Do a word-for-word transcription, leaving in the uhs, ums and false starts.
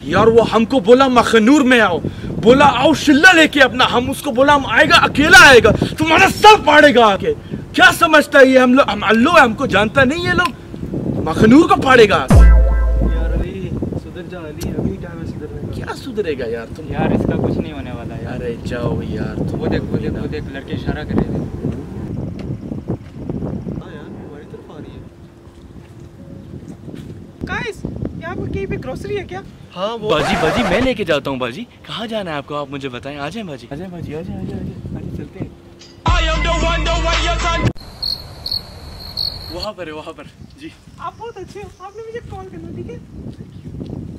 यार वो हमको बोला मखनूर में आओ, बोला आओ शिल्ला लेके अपना, हम उसको बोला हम आएगा, अकेला आएगा, तुम्हारा सब पाड़ेगा आके। क्या समझता है ये हम लोग, हम अल्लो है, हमको जानता नहीं ये लोग, मखनूर को पाड़ेगा। यार अली सुधर जा अली, अभी टाइम है सुधरने का। क्या सुधरेगा यार तुम? यार इसका कुछ नहीं होने वाला यार। अरे जाओ यार तुम। वो देख वो देख वो देख लड़के इशारा कर रहे थे। हाँ यार हमारी तरफ आ रही है। गाइस यहाँ पर कहीं पे ग्रोसरी है क्या? हाँ वो बाजी बाजी मैं लेके जाता हूँ बाजी। कहाँ जाना है आपको, आप मुझे बताएं। आ जाएं बाजी, आ जाएं बाजी, आ जाएं, आ जाएं, आ जाएं, चलते हैं। वहाँ पर है, वहाँ पर जी। आप बहुत अच्छे हो, आपने मुझे कॉल करना, ठीक है?